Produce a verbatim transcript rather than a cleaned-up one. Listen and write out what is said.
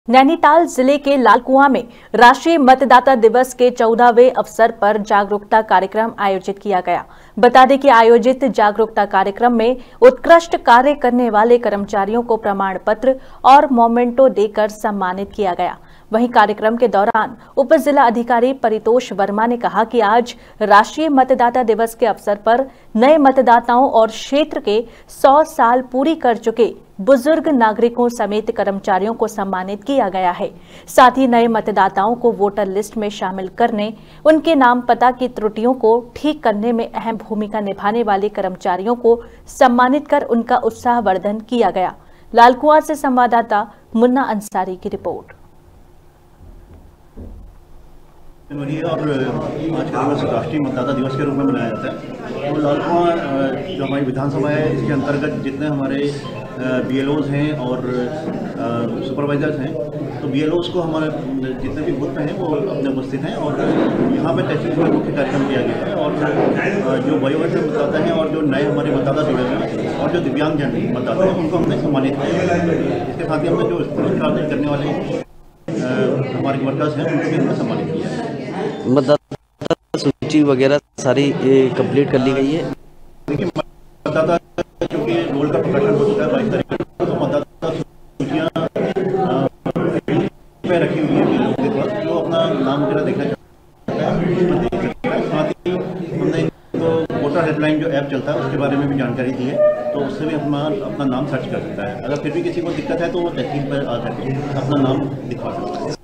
नैनीताल जिले के लालकुआं में राष्ट्रीय मतदाता दिवस के चौदहवें अवसर पर जागरूकता कार्यक्रम आयोजित किया गया। बता दें कि आयोजित जागरूकता कार्यक्रम में उत्कृष्ट कार्य करने वाले कर्मचारियों को प्रमाण पत्र और मोमेंटो देकर सम्मानित किया गया। वहीं कार्यक्रम के दौरान उप जिला अधिकारी परितोष वर्मा ने कहा कि आज राष्ट्रीय मतदाता दिवस के अवसर पर नए मतदाताओं और क्षेत्र के सौ साल पूरी कर चुके बुजुर्ग नागरिकों समेत कर्मचारियों को सम्मानित किया गया है। साथ ही नए मतदाताओं को वोटर लिस्ट में शामिल करने, उनके नाम पता की त्रुटियों को ठीक करने में अहम भूमिका निभाने वाले कर्मचारियों को सम्मानित कर उनका उत्साहवर्धन किया गया। लालकुआं से संवाददाता मुन्ना अंसारी की रिपोर्ट। जनवरी और आज का दिवस राष्ट्रीय मतदाता दिवस के रूप में मनाया जाता है। तो लालकुआं जो हमारी विधानसभा है, इसके अंतर्गत जितने हमारे बी एल ओज़ हैं और सुपरवाइजर्स हैं, तो बी एल ओज़ को हमारे जितने भी बूथ हैं वो अपने उपस्थित हैं और यहाँ पे तहसील में मुख्य कार्यक्रम किया गया है। और जो वयोवृद्ध मतदाता हैं और जो नए हमारे मतदाता जुड़े हुए हैं और जो दिव्यांग जन मतदाता हैं, उनको हमने सम्मानित किया है। इसके साथ ही हमने जो कार्य करने वाले हमारे वर्कर्स हैं, उनको भी हमने सम्मानित किया है। मतदाता सूची वगैरह सारी कंप्लीट कर ली गई है। देखिए, मतदाता क्योंकि रोल का प्रकाशन हो चुका है बाईस तारीख को, तो मतदाता सूचियाँ पे रखी हुई है लोगों के पास, जो अपना नाम वगैरह देखना चाहता है उसमें देख सकता है। साथ ही हमने तो वोटर हेल्पलाइन जो ऐप चलता है उसके बारे में भी जानकारी दी है, तो उससे भी अपना अपना नाम सर्च कर सकता है। अगर फिर भी किसी को दिक्कत है तो वो तहसील पर आ करके अपना नाम दिखा सकता है।